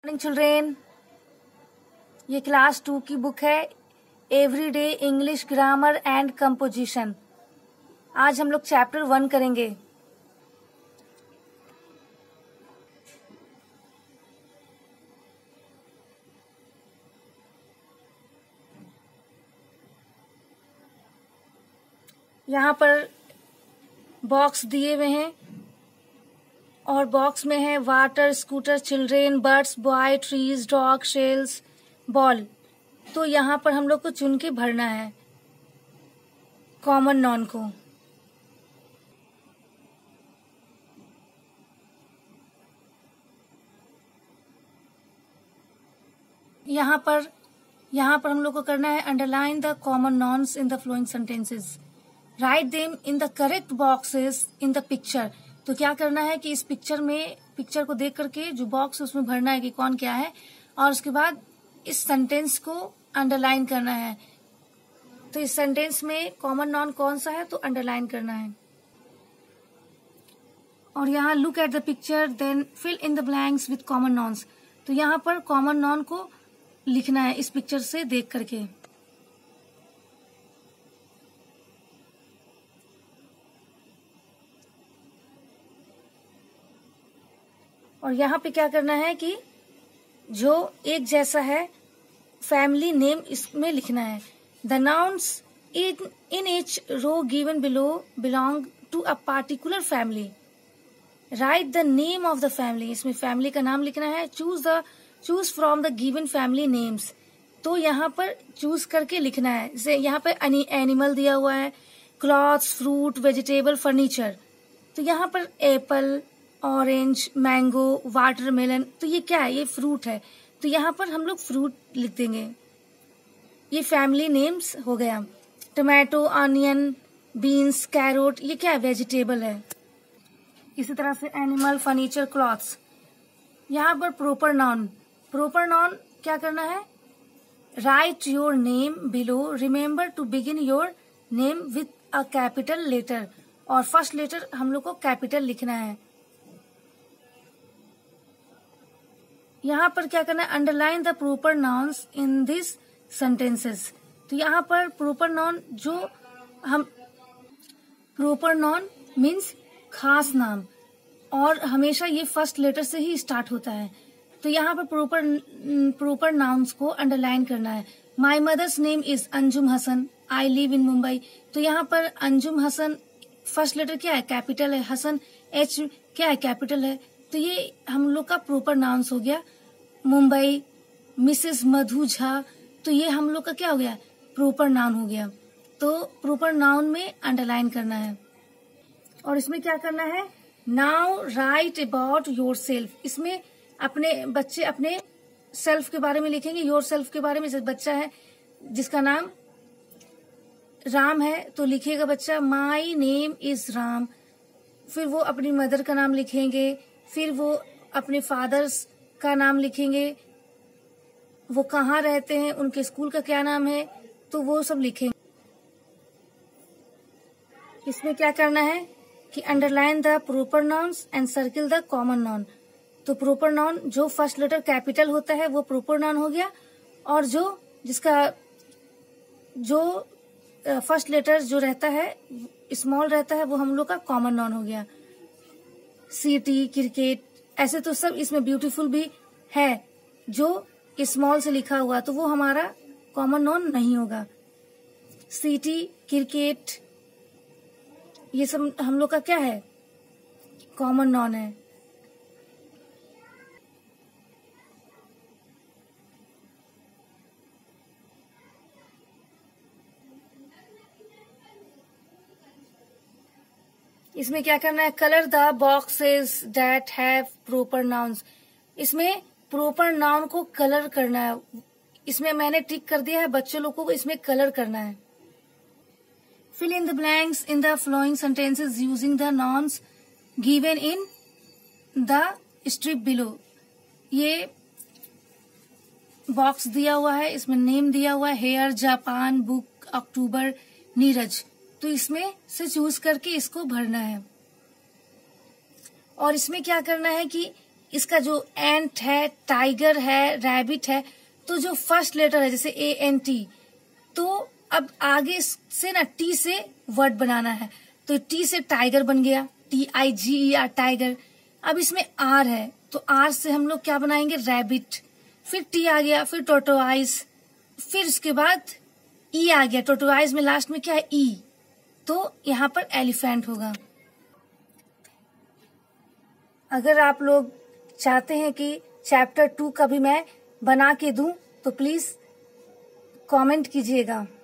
Morning children, ये class 2 की book है everyday English grammar and composition. आज हम लोग चैप्टर 1 करेंगे। यहाँ पर बॉक्स दिए हुए हैं और बॉक्स में है water, scooter, children, birds, boy, trees, dog, shells, ball. तो यहाँ पर हम लोग को चुन के भरना है कॉमन नॉन को। यहाँ पर हम लोग को करना है underline the common nouns in the following sentences, write them in the correct boxes in the picture. तो क्या करना है कि इस पिक्चर को देख करके जो बॉक्स है उसमें भरना है कि कौन क्या है, और उसके बाद इस सेंटेंस को अंडरलाइन करना है। तो इस सेंटेंस में कॉमन नॉन कौन सा है तो अंडरलाइन करना है। और यहाँ look at the picture then fill in the blanks with common nouns. तो यहाँ पर कॉमन नॉन को लिखना है इस पिक्चर से देख करके। और यहाँ पे क्या करना है कि जो एक जैसा है फैमिली नेम इसमें लिखना है। The nouns in each row given below belong to a particular family, write the name of the family. इसमें फैमिली का नाम लिखना है। Choose from the given family names. तो यहाँ पर चूज करके लिखना है। जैसे यहाँ पे एनिमल दिया हुआ है, क्लॉथ्स, फ्रूट, वेजिटेबल, फर्नीचर। तो यहाँ पर एप्पल, ऑरेंज, मैंगो, वाटरमेलन। तो ये क्या है? ये फ्रूट है। तो यहाँ पर हम लोग फ्रूट लिख देंगे। ये फैमिली नेम्स हो गया। टोमेटो, ऑनियन, बीन्स, कैरोट, ये क्या है? वेजिटेबल है। इसी तरह से एनिमल, फर्नीचर, क्लॉथ्स। यहाँ पर प्रॉपर नाउन क्या करना है? Write your name below, remember to begin your name with a capital letter. और फर्स्ट लेटर हम लोग को कैपिटल लिखना है। यहाँ पर क्या करना है? Underline the proper nouns in this sentences. तो यहाँ पर प्रॉपर नाउन मीन्स खास नाम, और हमेशा ये फर्स्ट लेटर से ही स्टार्ट होता है। तो यहाँ पर प्रॉपर नाउन्स को अंडरलाइन करना है। My mother's name is Anjum Hasan, I live in Mumbai. तो यहाँ पर अंजुम हसन फर्स्ट लेटर क्या है? कैपिटल है। हसन एच क्या है? कैपिटल है। तो ये हम लोग का प्रॉपर नाउन्स हो गया। मुंबई, मिसेस मधु झा, तो ये हम लोग का क्या हो गया? प्रॉपर नाउन हो गया। तो प्रॉपर नाउन में अंडरलाइन करना है। और इसमें क्या करना है? Now write about yourself. इसमें बच्चे अपने सेल्फ के बारे में लिखेंगे। योर सेल्फ के बारे में, जैसे बच्चा है जिसका नाम राम है तो लिखेगा बच्चा माई नेम इज राम। फिर वो अपनी मदर का नाम लिखेंगे, फिर वो अपने फादर्स का नाम लिखेंगे, वो कहाँ रहते हैं, उनके स्कूल का क्या नाम है, तो वो सब लिखेंगे। इसमें क्या करना है कि underline the proper nouns and circle the common noun. तो प्रॉपर नाउन जो फर्स्ट लेटर कैपिटल होता है वो प्रॉपर नाउन हो गया, और जो फर्स्ट लेटर जो रहता है स्मॉल रहता है वो हम लोग का कॉमन नाउन हो गया। सिटी, क्रिकेट, ऐसे तो सब इसमें ब्यूटीफुल भी है जो स्मॉल से लिखा हुआ, तो वो हमारा कॉमन नाउन नहीं होगा। सिटी, क्रिकेट, ये सब हम लोग का क्या है? कॉमन नाउन है। इसमें क्या करना है? Colour the boxes that have proper nouns. इसमें प्रॉपर नाउन को कलर करना है। इसमें मैंने टिक कर दिया है, बच्चों लोगों को इसमें कलर करना है। Fill in the blanks in the following sentences using the nouns given in the strip below. ये बॉक्स दिया हुआ है, इसमें नेम दिया हुआ है, hair, Japan, book, October, Neeraj. तो इसमें से चूज करके इसको भरना है। और इसमें क्या करना है कि इसका जो एंट है, टाइगर है, रैबिट है, तो जो फर्स्ट लेटर है जैसे ANT, तो अब आगे से ना T से वर्ड बनाना है, तो T से टाइगर बन गया, TIGER टाइगर। अब इसमें R है, तो R से हम लोग क्या बनाएंगे, रैबिट। फिर T आ गया, फिर टोटोआइज, फिर उसके बाद E आ गया, टोटोआइज में लास्ट में क्या है, E, तो यहाँ पर एलिफेंट होगा। अगर आप लोग चाहते हैं कि चैप्टर 2 का भी मैं बना के दूं तो प्लीज कमेंट कीजिएगा।